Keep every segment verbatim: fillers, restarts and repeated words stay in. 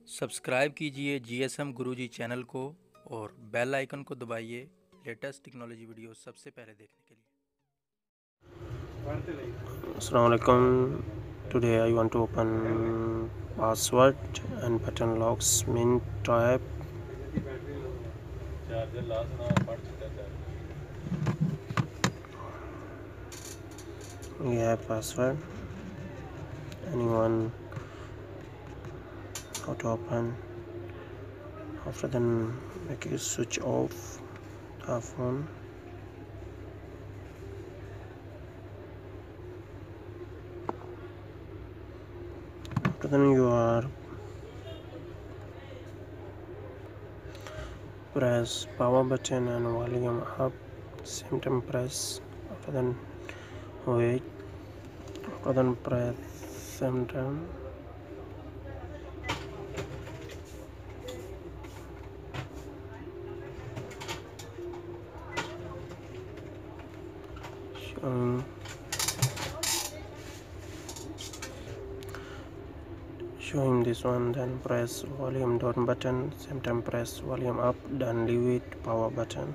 Subscribe कीजिए GSM गुरुजी channel को और बेल आइकन को दबाइए लेटेस्ट टेक्नोलॉजी वीडियो सबसे पहले देखने के लिए। Assalamualaikum. Today I want to open password and button locks mint type. We have password. Anyone how to open? After then make you switch off the phone. After then you are press power button and volume up. Same time press. After then wait. After then press same time. Showing showing this one, then press volume down button, same time press volume up, then leave it power button.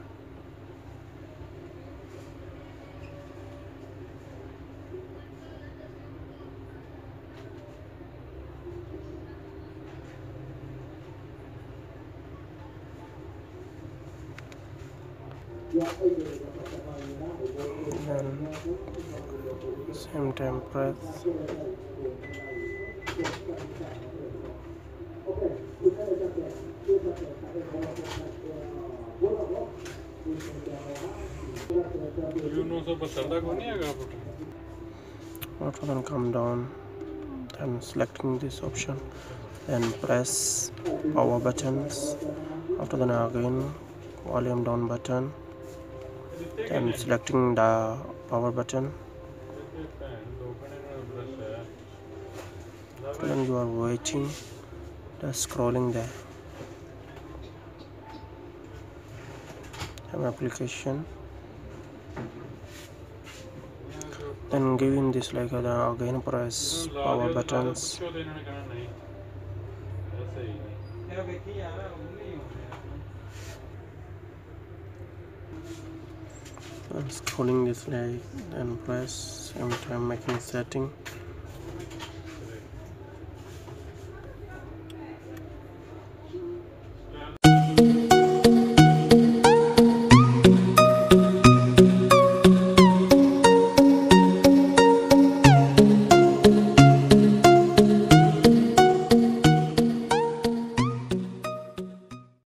Then same time press after then come down, then selecting this option, then press power buttons. After then again volume down button, then selecting the power button. After then you are waiting, the scrolling there. Have application. Then giving this like uh, again press power buttons. And scrolling this like and press same time making setting.